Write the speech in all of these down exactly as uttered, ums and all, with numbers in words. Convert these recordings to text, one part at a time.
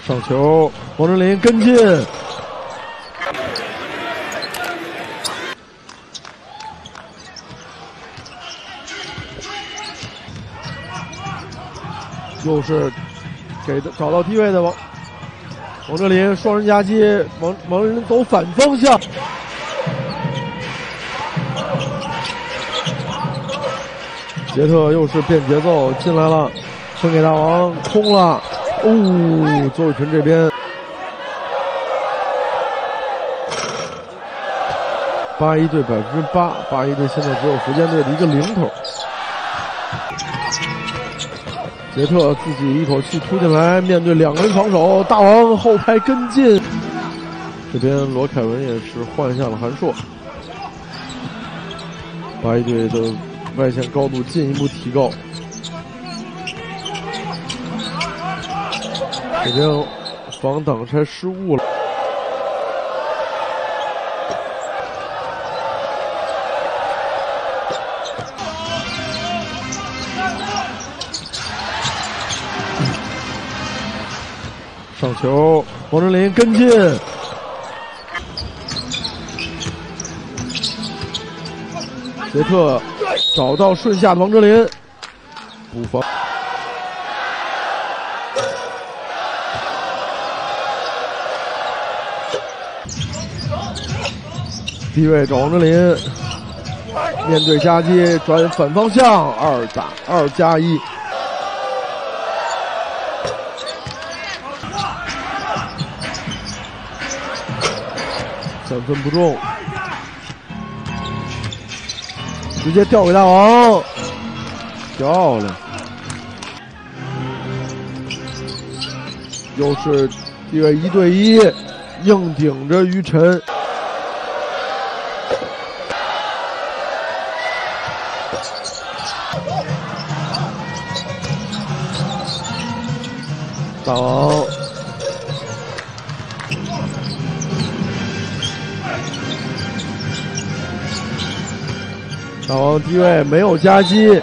上球，王哲林跟进，又是给的找到低位的王王哲林双人夹击，王王哲林走反方向，杰特又是变节奏进来了，分给大王空了，哦，周雨辰这边八一队百分之八，八一队现在只有福建队的一个零头。杰特自己一口气突进来，面对两个人防守，大王后排跟进。这边罗凯文也是换下了韩硕，八一队的外线高度进一步提高。这边防挡拆失误了。上球，王哲林跟进，杰特找到顺下的王哲林，补防，低位找王哲林，面对夹击转反方向，二打二加一。三分不中，直接调给大王，漂亮！又是地位一对一，硬顶着于晨，大王。大王低位没有夹击，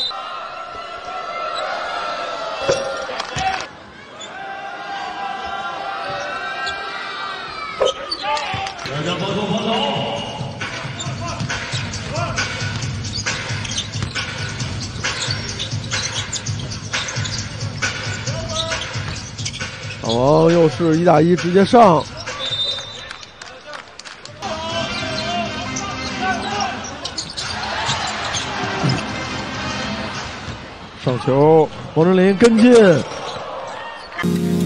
大王又是一打一直接上。上球，王哲林跟进。